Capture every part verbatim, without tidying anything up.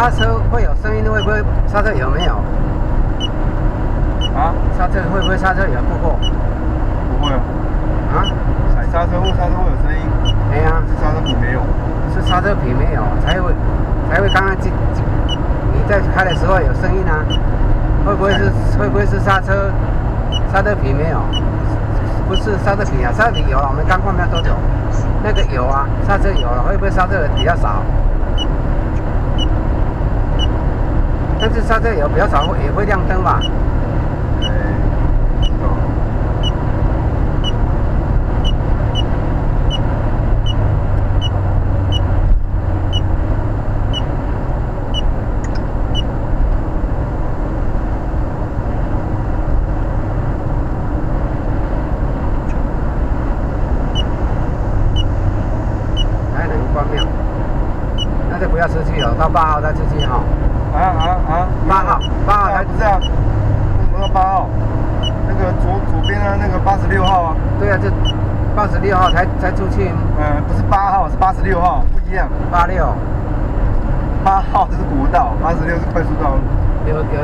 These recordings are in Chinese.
刹车会有声音，会不会刹车有没有？ 啊？ 刹车会不会刹车有不过？ 不会啊。 啊？ 踩刹车或刹车会有声音。 哎呀， 是刹车皮没有。 是刹车皮没有，才会才会刚刚进你在开的时候有声音啊？会不会是会不会是刹车刹车皮没有？不是刹车皮啊，刹车皮有了，我们刚换没有多久，那个有啊，刹车有了，会不会刹车比较少？但是刹车油比较少，也会亮灯吧？ 哎，不知道。 还能关庙，那就不要出去了，到八号再出去哈。 啊啊啊！ 八号，八号才不是啊？为什么要八号？那个左左边啊，那个八十六号啊。 对啊，就八十六号才才出去。 呃，不是八号，是八十六号，不一样。 八六， 八号是国道，八十六是快速道路。 有有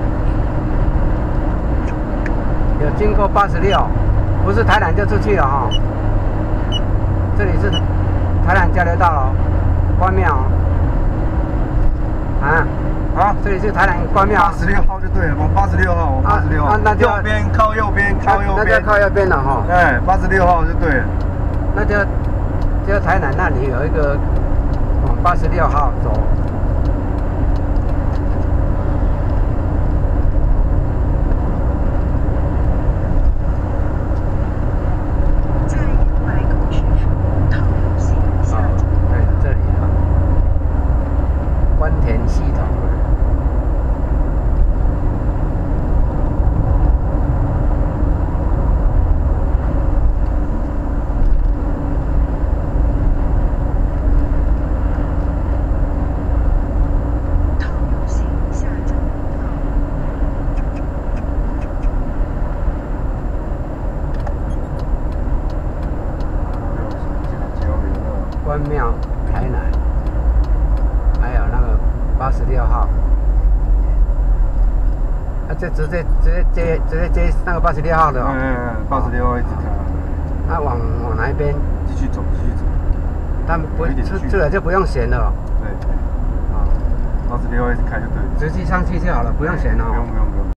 有经过八十六，不是台南就出去了哈。这里是台南交流道了，关庙。啊。啊，这里是台南关庙。 八十六号就对了，往八十六号，往八十六号。 啊，那就右边靠右边，靠右边。 那就靠右边了哈。 哎，八十六号就对了。 那就就台南那里有一个往八十六号走。 在一百公尺处套路线下转。 对，这里啊，关田系统。关庙、台南，还有那个八十六号，啊，这直接直接接直接接那个八十六号的哦。 嗯嗯嗯，八十六号一直开。 那往往哪一边？ 继续走，继续走。 他们不出出来就不用选了。 对。啊，八十六号一直开就对了。 直接上去就好了，不用选哦。 不用不用不用。